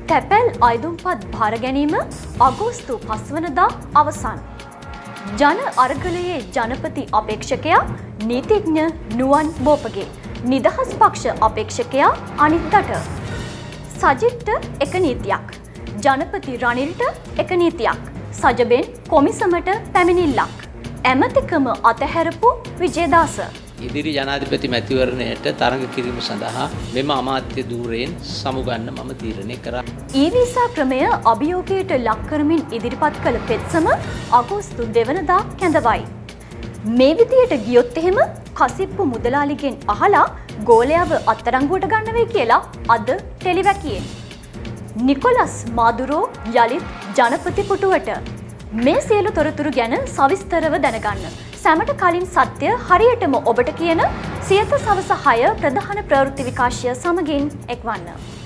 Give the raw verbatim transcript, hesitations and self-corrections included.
තැපැල් අයදුම්පත් භාර ගැනීම අගෝස්තු පස්වනදා අවසන්. ජන අරගලයේ ජනපති අපේක්ෂකයා නීතිඥ නුවන් බෝපගේ. නිදහස් පක්ෂ අපේක්ෂකයා අනිත්තට. සජිත්ට එක නීතියක්. ජනපති රනිල්ට එක නීතියක්. සජබෙන් කොමිසමට පැමිණිල්ලක්. ඇමතිකම අතහැරපු විජේදාස. ඉදිරි ජනාධිපති මැතිවරණයට තරඟ කිරීම සඳහා මෙම අමාත්‍ය ධූරයෙන් සමුගන්න මම තීරණය කරා. ඊ-වීසා ක්‍රමය අභියෝගයට ලක් කරමින් ඉදිරිපත් කළ පෙත්සම අගෝස්තු දෙවනදා කැඳවයි. මේ විදියට ගියොත් එහෙම කසිප්පු මුදලාලිගෙන් අහලා ගෝලයාව අත්අඩංගුවට ගන්න වෙයි කියලා අද ටෙලිවැකියෙන්. නිකොලස් මාදුරෝ යලිත් ජනපති පුටුවට. මේ සියලු තොරතුරු ගැන සවිස්තරව දැනගන්න. සැමට කලින් සත්‍ය හරියටම ඔබට කියන සියත සවස හය ප්‍රධාන ප්‍රවෘත්ති විකාශය සමගින් එක්වන්න.